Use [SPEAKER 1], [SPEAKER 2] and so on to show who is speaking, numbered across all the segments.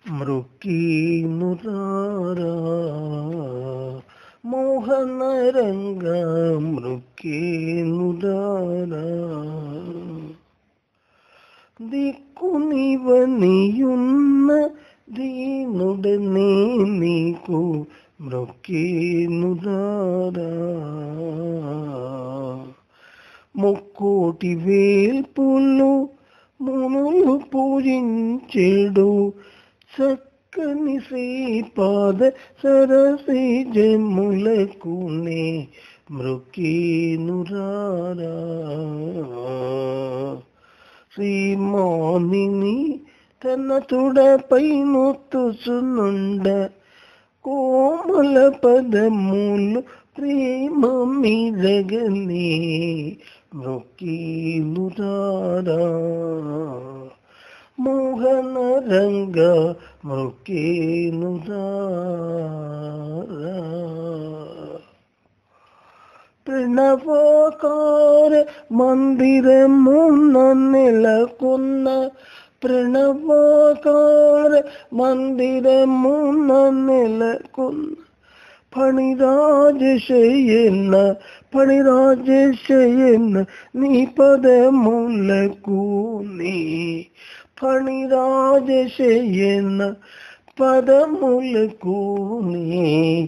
[SPEAKER 1] మృక్కేనురారా మోహన రంగ మృక్కేనురారా దిక్కునివనియున్న దీనుడనే నీకు మృక్కేనురారా ముక్కోటి వేల్పులు మునులు పూజించెడు చక్కని శ్రీపాద సరసి జములకునే మృక్కేనురారా శ్రీమానిని తన తుడపై నొత్తుచునుండ కోమల పదములు ప్రేమ మీదగనే మృక్కేనురారా మోహన రంగ మృక్కేనురారా ప్రణవకార మందిరమున నెలకొన్న ప్రణవకార మందిరమున నెలకొన్న ఫణిరాజశయన నీ పదములకు నీ ఫణిరాజశయన పదములకు నీ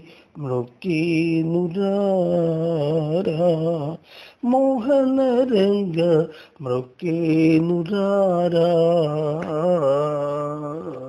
[SPEAKER 1] మృక్కేనురారా మోహన రంగ మృక్కేనురారా